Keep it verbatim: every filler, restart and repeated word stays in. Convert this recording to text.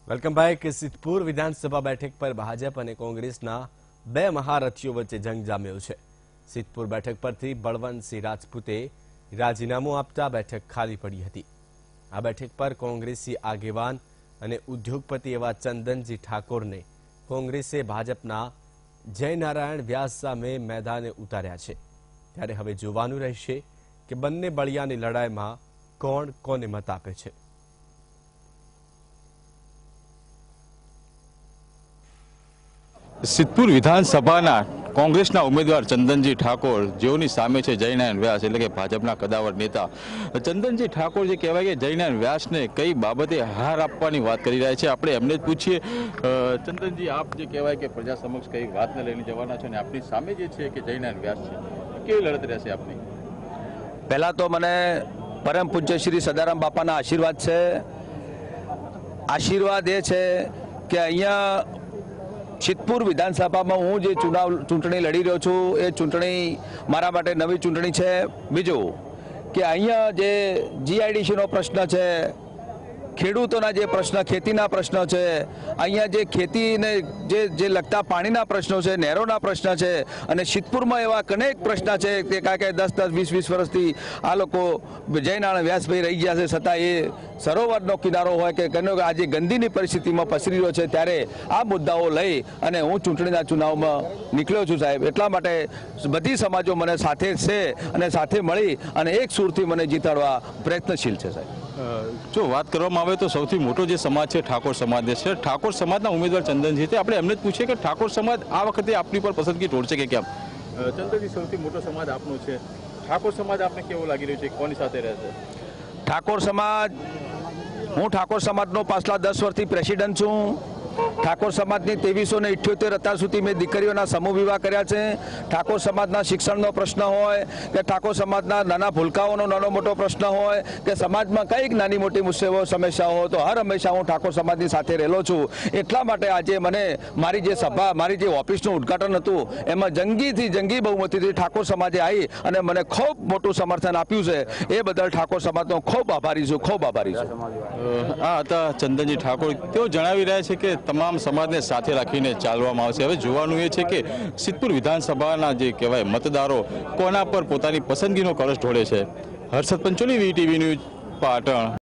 Welcome back. Siddhpur વિધાનસભા બેઠક પર ભાજપ અને કોંગ્રેસના બે મહારથીઓ વચ્ચે જંગ જામ્યો છે। સિદ્ધપુર બેઠક પરથી બળવંતસિંહ રાજપૂતે રાજીનામું આપતા બેઠક ખાલી પડી હતી। આ બેઠક પર કોંગ્રેસી આગેવાન અને ઉદ્યોગપતિ એવા ચંદનજી ઠાકોરને કોંગ્રેસે ભાજપના જય નારાયણ વ્યાસ સામે મેદાને ઉતાર્યા છે। ત્યારે હવે જોવાનું રહેશે કે બંને બળિયાની લડાઈમાં કોણ કોને મત આપે છે। સિદ્ધપુર વિધાનસભાના કોંગ્રેસના ઉમેદવાર ચંદનજી ઠાકોર જેઓની સામે છે જય નારાયણ વ્યાસ એટલે કે ભાજપના કદાવર નેતા ચંદનજી ઠાકોર જે કહેવાય કે જય નારાયણ વ્યાસને કઈ બાબતે હાર આપવાની વાત કરી રહ્યા છે। આપણે એમને જ પૂછીએ। ચંદનજી, આપ જે કહેવાય કે પ્રજા સમક્ષ કઈ વાતને લઈને જવાના છો અને આપની સામે જે છે કે જય નારાયણ વ્યાસ છે, કેવી લડત રહેશે આપની? પહેલા તો મને પરમ પૂજ્ય શ્રી સદારામ બાપાના આશીર્વાદ છે। આશીર્વાદ એ છે કે અહીંયા સિદ્ધપુર વિધાનસભામાં હું જે ચુનાવ ચૂંટણી લડી રહ્યો છું એ ચૂંટણી મારા માટે નવી ચૂંટણી છે। બીજું કે અહીંયા જે જીઆઈડીસીનો પ્રશ્ન છે, ખેડૂતોના જે પ્રશ્ન, ખેતીના પ્રશ્નો છે, અહીંયા જે ખેતીને જે જે લગતા પાણીના પ્રશ્નો છે, નહેરોના પ્રશ્ન છે અને સિદ્ધપુરમાં એવા અનેક પ્રશ્ન છે કે કારણ કે દસ દસ વીસ વીસ વર્ષથી આ લોકો જય નારાયણ વ્યાસભાઈ રહી ગયા છે, છતાં એ સરોવરનો કિનારો હોય કે આજે ગંદીની પરિસ્થિતિમાં પસરી રહ્યો છે, ત્યારે આ મુદ્દાઓ લઈ અને હું ચૂંટણીના ચુનાવમાં નીકળ્યો છું સાહેબ। એટલા માટે બધી સમાજો મને સાથે છે અને સાથે મળી અને એક સૂરથી મને જીતાડવા પ્રયત્નશીલ છે સાહેબ। જો વાત કરવામાં આવે તો સૌથી મોટો જે સમાજ છે ઠાકોર સમાજ છે। ઠાકોર સમાજના ઉમેદવાર ચંદનજી છે, આપણે એમને જ પૂછીએ કે ઠાકોર સમાજ આ વખતે આપની પર પસંદગી ઢોળશે કે કેમ? ચંદનજી, સૌથી મોટો સમાજ આપનો છે, ઠાકોર સમાજ આપને કેવો લાગી રહ્યો છે, કોની સાથે રહેશે? ઠાકોર સમાજ, હું ઠાકોર સમાજનો પાછલા દસ વર્ષથી પ્રેસિડેન્ટ છું। ઠાકોર સમાજની ત્રેવીસો ને ઇઠ્યોતેર અત્યાર સુધી મેં દીકરીઓના સમૂહ વિવાહ કર્યા છે। ઠાકોર સમાજના શિક્ષણનો પ્રશ્ન હોય કે ઠાકોર સમાજના નાના ભૂલકાઓનો નાનો મોટો પ્રશ્ન હોય કે સમાજમાં કંઈક નાની મોટી મુશ્કેલીઓ સમસ્યાઓ હોય તો હર હંમેશા હું ઠાકોર સમાજની સાથે રહેલો છું। એટલા માટે આજે મને મારી જે સભા, મારી જે ઓફિસનું ઉદ્ઘાટન હતું એમાં જંગીથી જંગી બહુમતીથી ઠાકોર સમાજે આવી અને મને ખૂબ મોટું સમર્થન આપ્યું છે। એ બદલ ઠાકોર સમાજનો ખૂબ આભારી છું, ખૂબ આભારી છું। આ હતા ચંદનજી ઠાકોર। તેઓ જણાવી રહ્યા છે કે તમામ સમાજને સાથે રાખીને ચાલવામાં આવશે। હવે જોવાનું એ છે કે સિદ્ધપુર વિધાનસભાના જે કહેવાય મતદારો કોના પર પોતાની પસંદગીનો કળશ ઢોળે છે। Harshad Pancholi, VTV news, Patan.